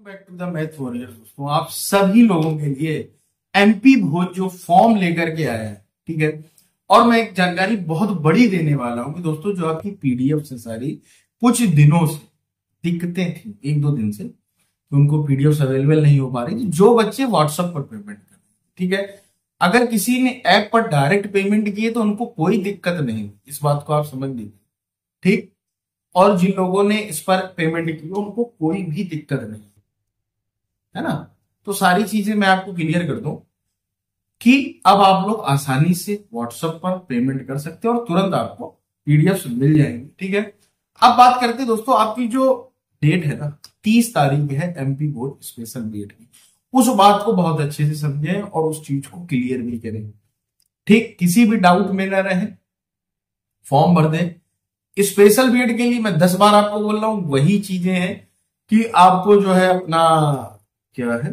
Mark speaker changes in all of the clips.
Speaker 1: Back to the math warrior. दोस्तों आप सभी लोगों के लिए एमपी भोज जो फॉर्म लेकर के आया है, ठीक है, और मैं एक जानकारी बहुत बड़ी देने वाला हूं कि दोस्तों जो आपकी पीडीएफ से सारी कुछ दिनों से दिक्कतें थी, एक दो दिन से कि उनको पीडीएफ अवेलेबल नहीं हो पा रही थी, जो बच्चे व्हाट्सएप पर पेमेंट कर रहे हैं, ठीक है। अगर किसी ने ऐप पर डायरेक्ट पेमेंट किए तो उनको कोई दिक्कत नहीं, इस बात को आप समझ लीजिए, ठीक। और जिन लोगों ने इस पर पेमेंट की उनको कोई भी दिक्कत नहीं, है ना। तो सारी चीजें मैं आपको क्लियर कर दूं कि अब आप लोग आसानी से व्हाट्सएप पर पेमेंट कर सकते हैं और तुरंत आपको पीडीएफ मिल जाएंगे, ठीक है। अब बात करते हैं दोस्तों, आपकी जो डेट है ना 30 तारीख है एमपी बोर्ड स्पेशल बीएड की, उस बात को बहुत अच्छे से समझें और उस चीज को क्लियर भी करें, ठीक। किसी भी डाउट में ना रहे, फॉर्म भर दें। स्पेशल बीएड के लिए मैं 10 बार आपको बोल रहा हूं, वही चीजें हैं कि आपको जो है अपना क्या है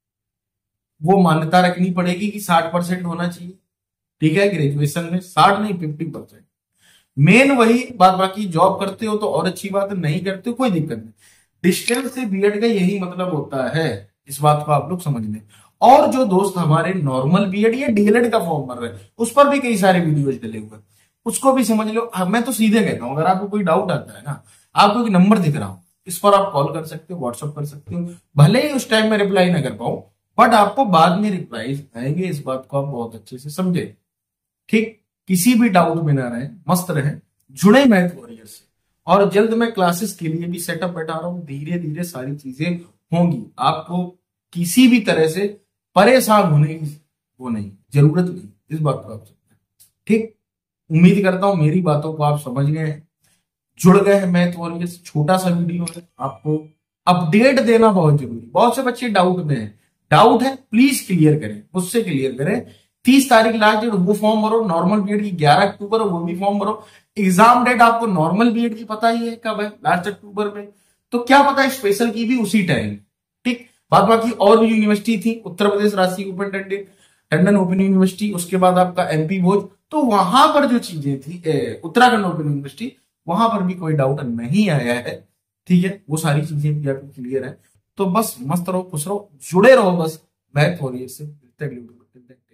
Speaker 1: वो मान्यता रखनी पड़ेगी कि 60% होना चाहिए, ठीक है। ग्रेजुएशन में 60 नहीं 50%, मेन वही बात। बाकी जॉब करते हो तो और अच्छी बात है, नहीं करते हो कोई दिक्कत नहीं। डिस्टेंस से बीएड का यही मतलब होता है, इस बात को आप लोग समझ लें। और जो दोस्त हमारे नॉर्मल बीएड या डीएलएड का फॉर्म भर रहे हैं, उस पर भी कई सारे वीडियोज डले हुए हैं, उसको भी समझ लो। मैं तो सीधे कहता हूं, अगर आपको कोई डाउट आता है ना, आपको एक नंबर दिख रहा हो, इस पर आप कॉल कर सकते हो, व्हाट्सअप कर सकते हो। भले ही उस टाइम में रिप्लाई ना कर पाऊं, बट आपको बाद में रिप्लाई आएंगे, इस बात को आप बहुत अच्छे से समझे, ठीक। किसी भी डाउट में ना रहे, मस्त रहे, जुड़े मैथ वॉरियर से। और जल्द मैं क्लासेस के लिए भी सेटअप बैठा रहा हूं, धीरे धीरे सारी चीजें होंगी। आपको किसी भी तरह से परेशान होने की वो नहीं, जरूरत नहीं, इस बात को आप समझें, ठीक। उम्मीद करता हूं मेरी बातों को आप समझ गए हैं, जुड़ गए हैं मैथ वॉरियर से। छोटा सा वीडियो है, आपको अपडेट देना बहुत जरूरी। बहुत से बच्चे डाउट में हैं, डाउट है प्लीज क्लियर करें, मुझसे क्लियर करें। 30 तारीख लास्ट डेट, वो फॉर्म भरो। नॉर्मल बीएड की 11 अक्टूबर, वो भी फॉर्म भरो। एग्जाम डेट आपको नॉर्मल बीएड की पता ही है कब है, लास्ट अक्टूबर में। तो क्या पता है स्पेशल की भी उसी टाइम, ठीक। बाद बाकी और भी यूनिवर्सिटी थी, उत्तर प्रदेश राजकीय ओपन टंडन ओपन यूनिवर्सिटी, उसके बाद आपका एमपी भोज, तो वहां पर जो चीजें थी उत्तराखंड ओपन यूनिवर्सिटी, वहां पर भी कोई डाउट नहीं आया है, ठीक है। वो सारी चीजें भी आपको क्लियर है। तो बस मस्त रहो, खुश रहो, जुड़े रहो बस मैथ वॉरियर से।